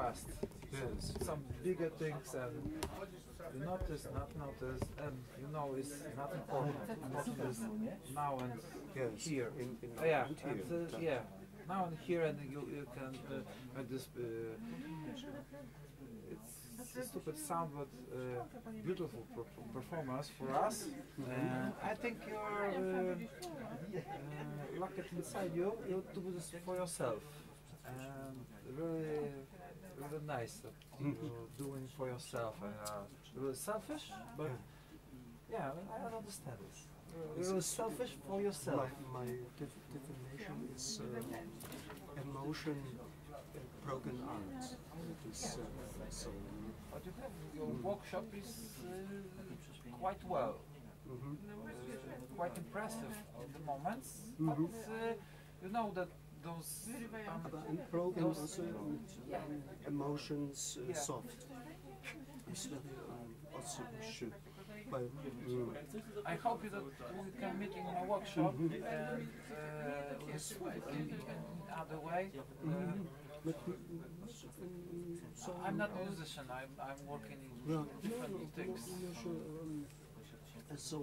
fast. Yes. Some bigger things and you notice, not notice, and you know it's not important. Important is now and Yes. here. In Yeah, and here. and, yeah. Now and here, and you can make this. It's a stupid sound, but beautiful performance for us. I think you're lock it inside you. You do this for yourself, and really, really nice that you're doing for yourself. Really selfish, but yeah, I understand this. You're really selfish for yourself. My definition is emotion, broken art. It is so. But you have your workshop is quite well, quite impressive in the moments. But you know that those And broken also emotions soft. It's very also should. But, I hope that we can meet in my workshop and in other way. but so I'm not a musician. I'm working in different things. so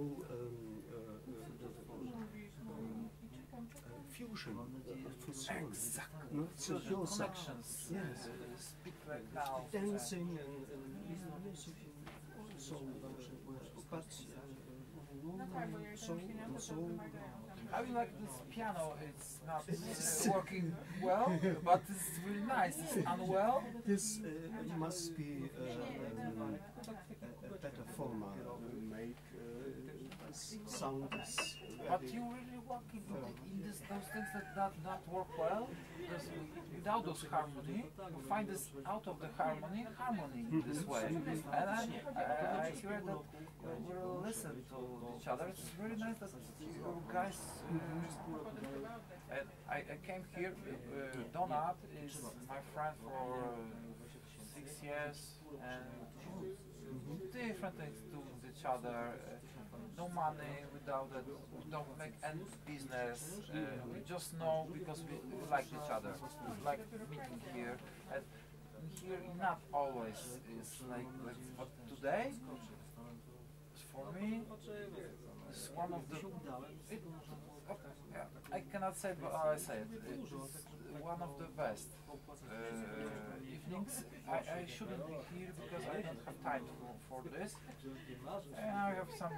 fusion, fusion. Exactly. No? So your Connections. Yes. Speak like now. Dancing and music. So, but so. I mean, like this piano, it's not working well, but it's really nice. It's unwell. This must be a better format. Make sound is. But you really working in those things that not work well. Because without those harmony, you find this out of the harmony this way. And I hear that we listen to each other. It's really nice that you guys. And I came here. Donat is my friend for 6 years, and different things to each other. No money without it. We don't make any business. We just know because we like each other. We like meeting here. And here not always is like but today for me it's one of the I cannot say it, but I say it. It's one of the best evenings. I shouldn't be here because I don't have time for this. And I have some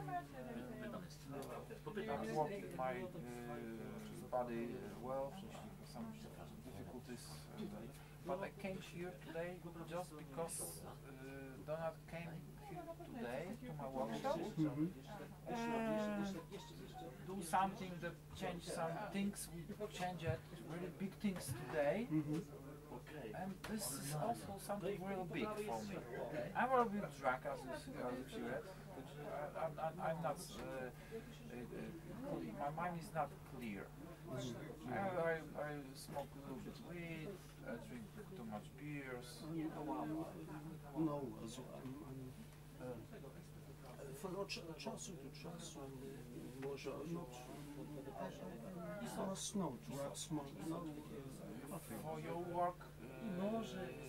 work in my body well, some difficulties. But I came here today just because Donat came here today to my workshop. Do something that change some things. We change it, really big things today. And this is also something real big for me. I'm a bit drunk as you see it. I'm not. My mind is not clear. I smoke a little bit weed. I drink too much beers. No, also von czasu do czasu może no drugs, no coffee. For your work, do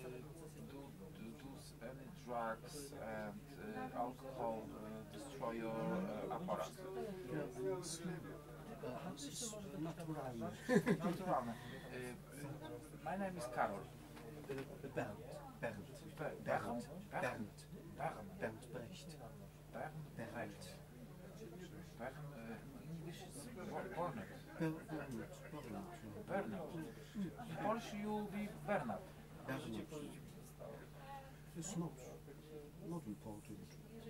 any drugs and alcohol destroy your apparatus? Naturalne. Naturalne. My name is Karol. Bernd Brecht. English is Bernard. Bernard. In Polish you will be Bernard. It's not important.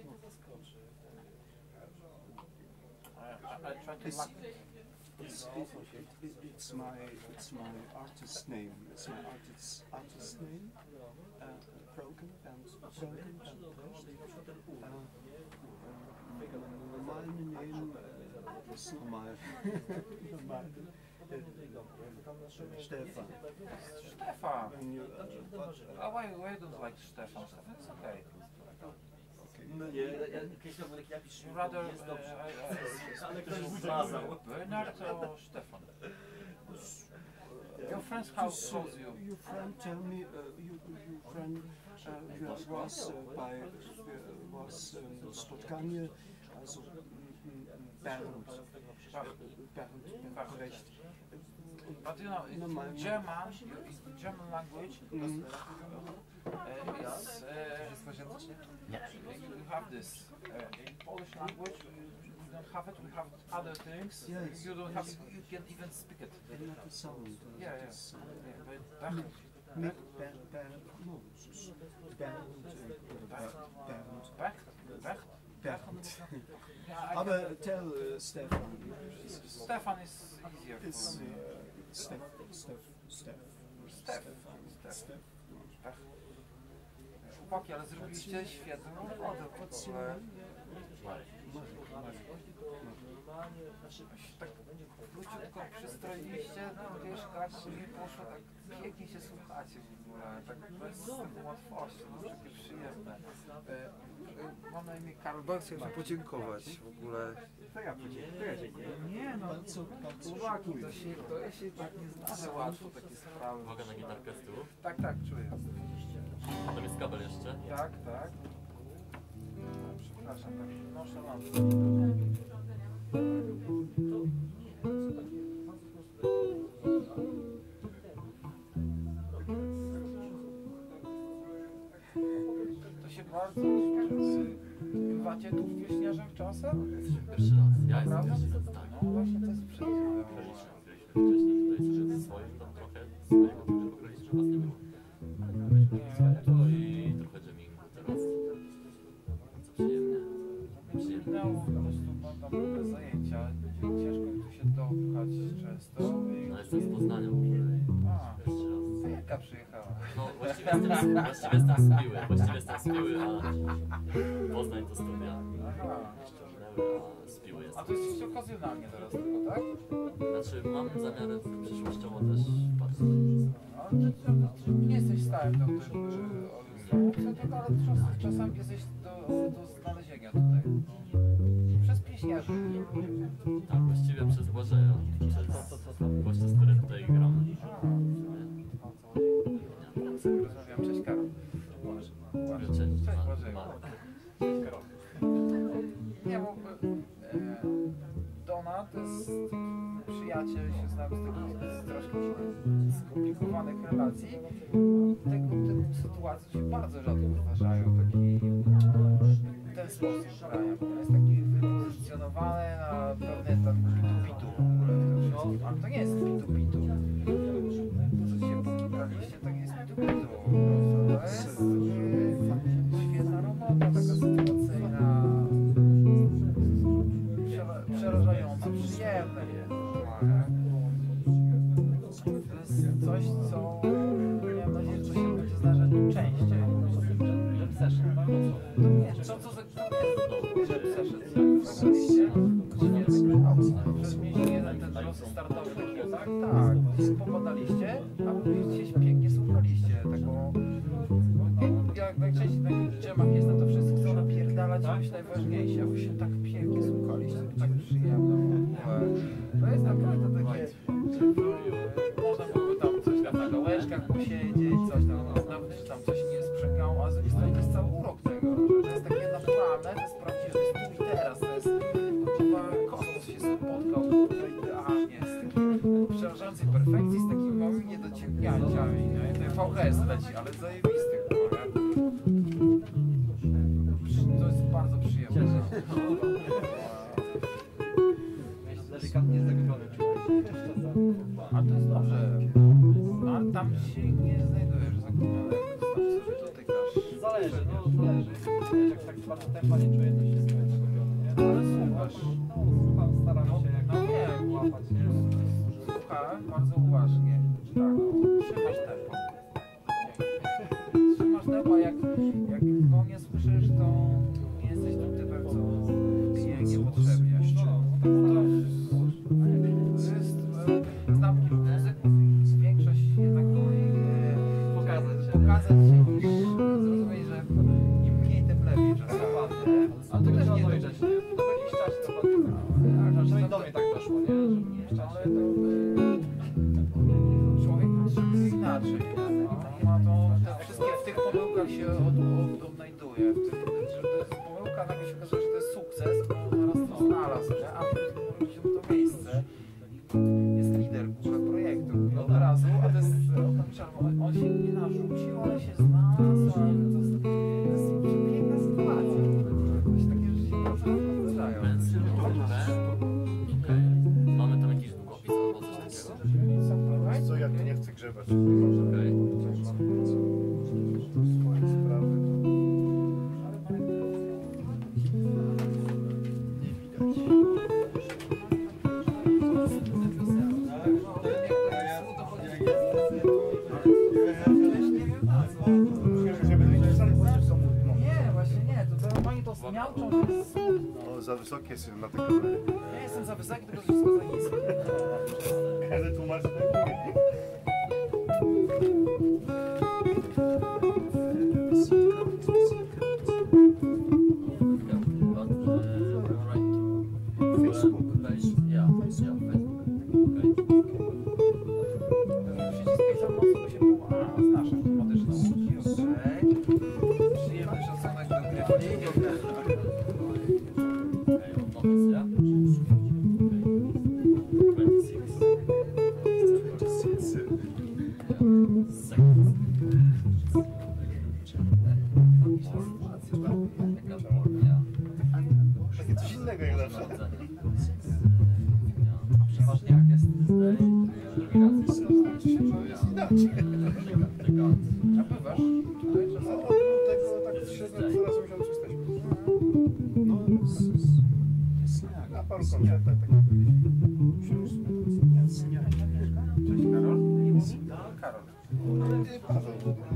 I try to mark It's my artist name. It's my artist name. Broken and my name is normal. Stefan. Stefan. Why you don't like Stefan? It's okay. You rather Bernard or Stefan? Your friends how calls you? Your friend tell me. Your friend then was spotkanie, also Bernd Brecht. But you know, in German language, you have this. In Polish language, we don't have it. We have other things. Yes, You don't have. You can even speak it. Not the sound. Aber tell Stefan. Stefan is easier for me. Stef. Chłopaki, ale zrobiliście świetną robotę w ogóle. Tak króciutko przystroiliście, no wiesz, tak mi poszło, tak pięknie się słuchacie w ogóle, tak bez taką łatwością, no takie przyjemne. Mam na imię Karol, bardzo chciałem podziękować w ogóle. To ja dziękuję. Nie no, chłopaki, to się tak nie zdarza łatwo takie sprawy. Uwaga na gitarkę z tyłu. Tak, czuję. A tam jest kabel jeszcze? Tak. Przepraszam, tak noszę lampę. To się bardzo bywacie tu w Wieśniarzach czasem? Pierwszy raz. Ja jestem Prawda? pierwszy raz, tak. No właśnie to jest przeciwne. Byliśmy wcześniej tutaj sobie swoim, tam trochę swojego, tylko graliśmy, was nie było. Byliśmy swojego i trochę jammingu teraz. Co przyjemnie. No, po prostu mam tam różne zajęcia, ciężko mi tu się dopchać często. No jestem z Poznania w ogóle. Pierwszy raz. A jaka przyjechała? No właściwie jestem z Piły, ale Poznań to studia. Aha. Ściągnęły, a z Piły A jestem. to jest okazjonalnie teraz tylko, tak? Znaczy mam zamiary przyszłościowo też patrzeć. Ale ty nie jesteś stałym do tych ale czasami jesteś do znalezienia tutaj. Przez pieśniarzy. Tak, właściwie przez Błażeja, przez gościa, z którym tutaj gram. Rozmawiam, cześć Karol. Cześć, Błażeju. Cześć Karol. Nie, bo Dona to jest przyjaciel, się znamy z troszkę skomplikowanych relacji. Tego typu sytuacje się bardzo rzadko zdarzają, w ten sposób grania. On jest taki wypozycjonowany na pewne tam pitu-pitu w ogóle w tym wszystkim. Ale to nie jest pitu-pitu. To, co się graliście, to nie jest pitu-pitu po prostu. To jest świetna robota, taka sytuacyjna, przerażająca, przyjemna jest. To jest coś, co miałem nadzieję, że się będzie zdarzać częściej. Jam session. No nie, co za jam session? Przez miesiąc jeden ten los startowy taki, tak? Tak. Popadaliście, a później się pięknie słuchaliście. Taką, jak najczęściej na takich dżemach jest, no to wszyscy chcą napierdalać coś najważniejsze, a wy się tak pięknie słuchaliście, to tak przyjemne. To jest naprawdę takie, można byłoby tam coś na gałężkach posiedzieć, coś tam, nawet tam coś nie sprzęgało, a z drugiej strony to jest cały urok tego, że to jest takie naturalne, to jest prawdziwe, to jest tu i teraz, to jest chyba kosmos się spotkał idealnie, z takiej przerażającej perfekcji, z takimi małymi niedociągnięciami, nie? To VHS leci, ale zajebisty, kurwa. To jest bardzo przyjemne. Delikatnie zagubiony człowiek. A to jest dobrze. A tam się nie znajdujesz zagubiony. Co tutaj grasz? Zależy. Jak tak bardzo tempa nie czuję, to się czuję zagubiony, nie? Ale słuchasz. Słucham, staram się wiem, łapać, nie? Słuchałem bardzo uważnie. Tak, trzymasz tempo. Trzymasz tempo, jak go nie słyszysz, to nie jesteś tym typem, co pije niepotrzebnie. Znam kilku muzyków, większość jednak woli pokazać się niż zrozumieć, że im mniej tym lepiej czasami. Ale to też nie dojrzeć, nie? To w jakiś czas to Przynajmniej do mnie tak doszło, nie? ale to człowiek potrzebuje inaczej. Ma to te wszystkie w tych pomyłkach lokal się odnajduje w tym, że to jest pomyłka, nagle się okazuje, że to jest sukces, bo zaraz to znalazł, nie? A potem się to miejsce i jest lider w ogóle projektu od razu, a to jest, on się nie narzucił, ale się znalazł, ale to jest przepiękna sytuacja. Jakieś takie rzeczy się bardzo zdarzają. Mamy tam jakiś długopis albo coś takiego? Co, ja tu nie chcę grzebać. Okej. Swoje sprawy. Nie widać. Nie, właśnie nie, to normalnie to zmiałczą, to jest smutno. O, za wysokie są na te kamery. Ja jestem za wysoki, tylko wszystko za niskie. Każdy tłumaczy tak mówi. Facebook. Yeah, Facebook. Przyciskaj za mocno, bo się połamie. Znasz automatyczną łódź, okej. Przyjemny szacunek do gry. Notice, yeah? 26 seconds. Takie coś innego jak zawsze. Przeważnie jak jest. A bywasz tutaj No, czasem? od tego tak średnio co raz w miesiącu jesteśmy. No, snack. Na paru koncertach tak. Cześć Karol. Karol. Nie, Paweł.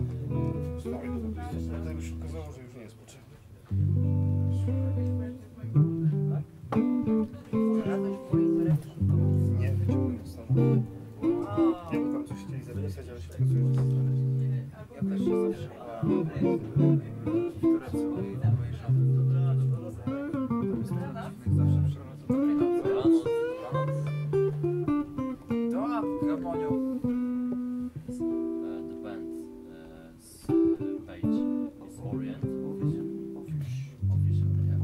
Tutaj już się okazało, że już nie jest potrzebny. Nie, wyciągnę z samochodu. Nie, bo tam coś chcieli zapisać, ale się okazuje, że Ja też się zatrzymałem w Turecku i obejrzałem. Zawsze przychodzą do mnie nocy. To Gamoniu. The band's page is Orient. Official, yeah.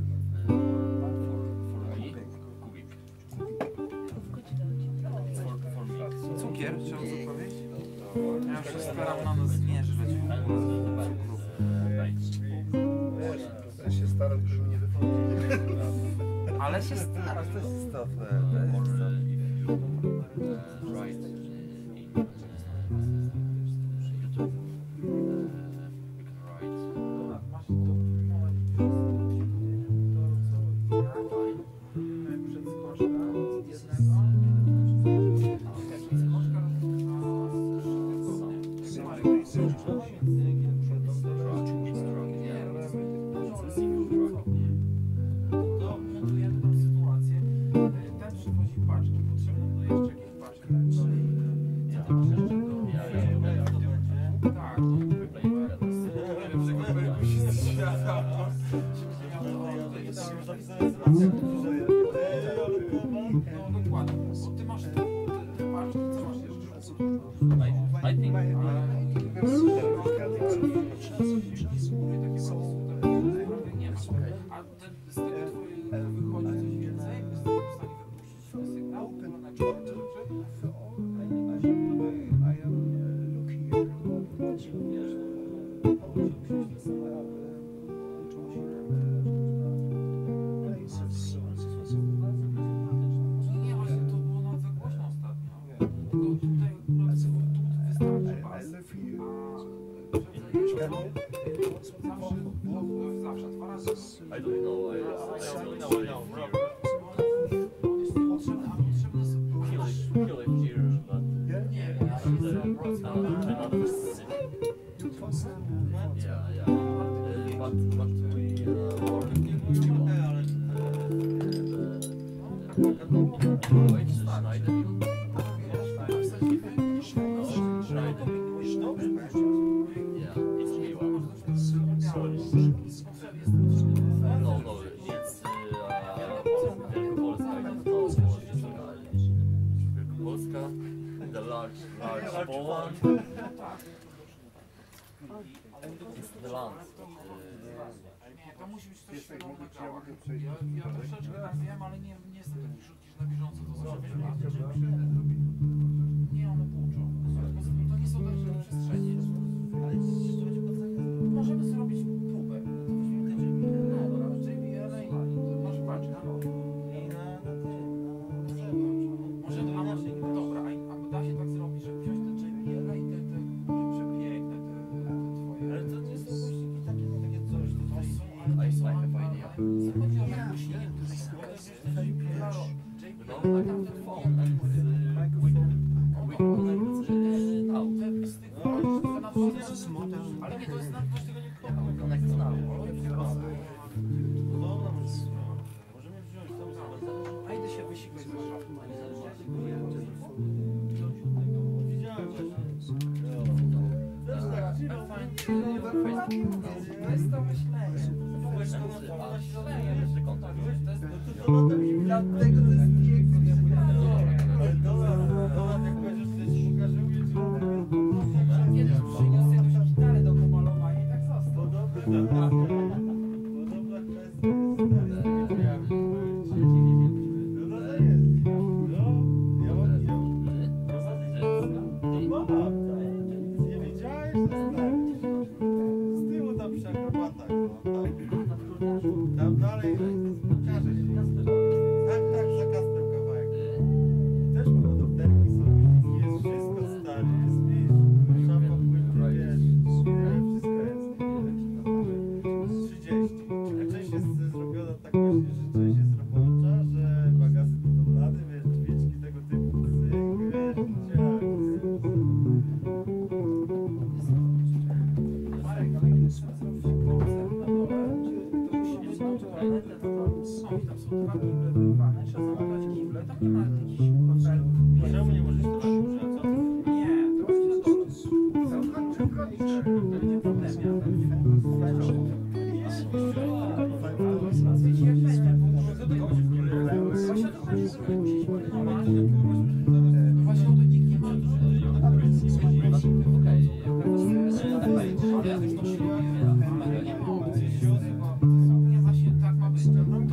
For me, Kubik. For me. Cukier, trzeba co powiedzieć? Ja już się staram na nas zmierzyć. And the band's page. Wiesz, się staram, żeby nie wychodzić. Ale się starasz, to jest istotne. Or if you write in YouTube, you can write Montujemy tą sytuację. Ten przywozi paczki, potrzebne będą jeszcze jakieś paczki. Tak, no. No dokładnie, bo ty masz te paczki, co masz jeszcze? I think A z tego wychodzi coś więcej? Jesteś w stanie wypuścić sygnał? Na nie, właśnie to było nawet za głośno ostatnio. Tylko tutaj akurat wystarczy pas. Zawsze 2 razy. I don't know. I don't know if kill it here, but another city. Yeah. But we wait, Schneider. Yeah, it's Miła. No, it's Wielkopolska, the large Poland. It's the land. Nie, to musi być coś Jest tak, świadomego. ja mogę przejść. Ja troszeczkę tam wiem, ale nie jestem taki rzutki, że na bieżąco to zrobię. Nie, one tłuczą. To nie są takie przestrzenie. Możemy zrobić próbę. Dobra, JBL i masz paczkę. Może dobra, a da się tak zrobić, żeby wziąć te JBL i te przepiękne, te twoje. Ale to nie są głośniki takie, no takie coś, to To jest są, ale to są, ale nie chodzi o nagłośnienie, które jest No, naprawdę phone and we ale nie, to jest nadwość tego nie connect now. No dobra, możemy wziąć tam a idę się wysikać z szafą. widziałem właśnie. Też tak, Jest to myślenie. dlatego to jest piękne. Ale dobra, jak będziesz tutaj ci pokażę, Kiedyś przyniosę jakąś gitarę do pomalowania i tak został. Podobna kwestia jest. No to jest. No, ja mam. Nie wiedziałeś, że z tyłu tam przy akrobatach, no tak. Tam dalej pokażę się. Tak, za Kasprem kawałek. Też mam adopterki są, jest wszystko stary, jest wiesz, szampa płynny, wiesz, wszystko jest. 30. A część jest zrobiona tak właśnie, że część jest robocza, że magazyn budowlany, wiesz, drzwiczki tego typu, wiesz, Marek, ale jak trzeba zrobić koncert na dole, to musi być toaletę, no i tam są dwa kible wyrwane, trzeba zamontować kible, tam nie ma jakichś kafelów. Czemu nie możesz to na górze, co? Nie, to będzie na dole. Będzie problem, ja wiecie, jak będzie, bo właśnie o to chodzi, że musisz pilnować. No właśnie o to nikt nie ma. Nie, właśnie tak ma być.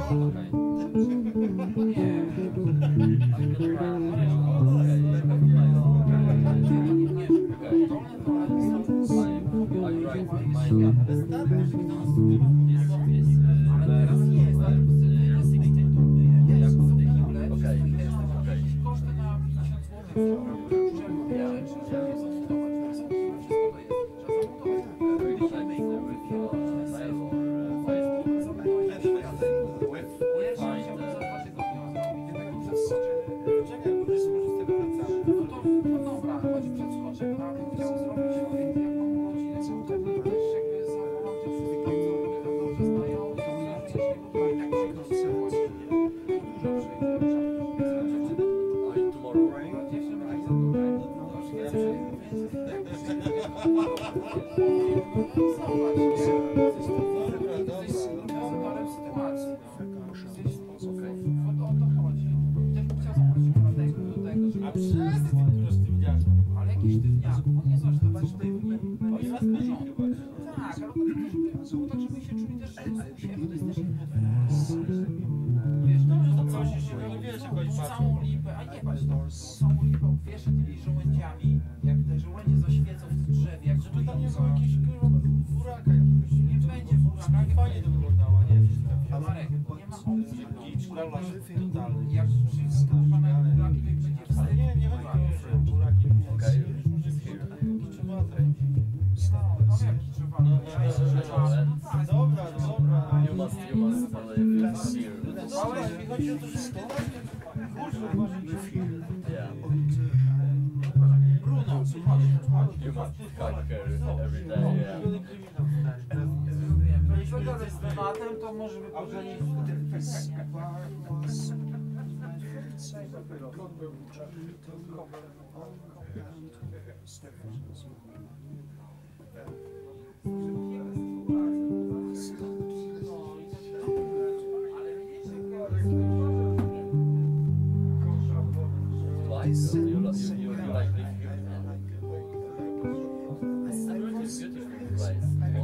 Ale teraz jest, ale jest koszty na 50 Ale jakiś sztywniaku, on nie są sztywni, oni was dużą. Tak, ale tak żeby się czuli też u siebie, to jest też wiesz, To coś się nie wiesz, jak oni patrzą. całą lipę, a jebać to, całą lipę obwieszę tymi żołędziami, jak te żołędzie zaświecą w drzewie, jak Żeby tam nie było jakiś furaka jakiegoś. nie będzie furaka, Fajnie to wyglądało, nie? a Marek, nie ma opcji, Gicz, totalny. jak przyjdą kurwa na buraki, to będzie Ale wstyd. nie, nie chodzi o to, że buraki. Okej. Kiczowate. No jak kiczowany, Dobra, dobra. You must live here. Ale mi chodzi o to, że nie tak górze uważajcie. Yeah. Bruno, chodź. You must cut hair every day. Yeah. Jeżeli pogadać z tematem, to może by pożenić Twice? You like live here? It's a beautiful place.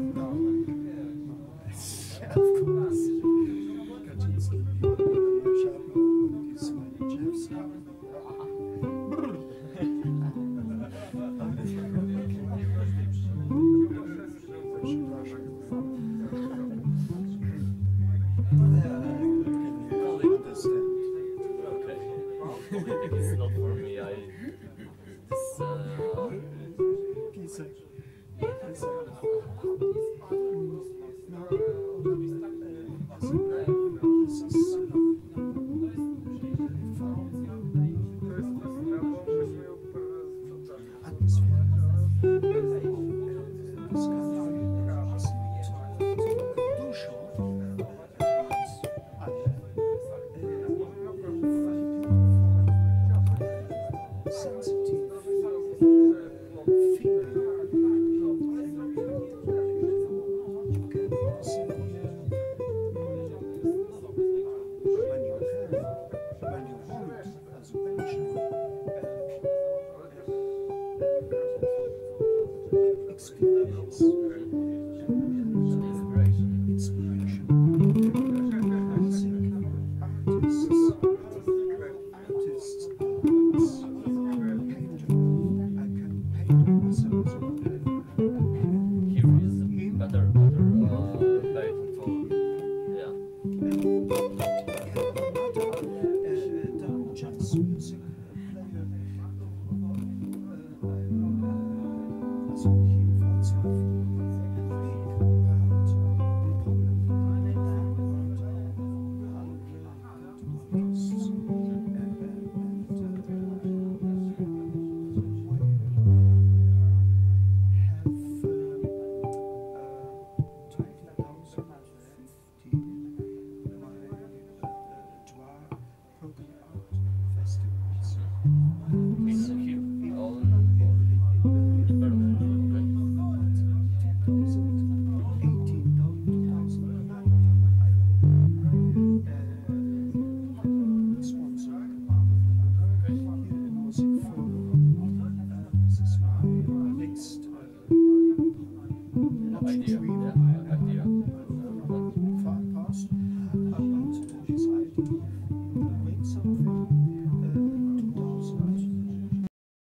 Yeah, of course. Kaczynski, Szarno, Ismailczewski. Okay. It's not for me. Pisek. Idea.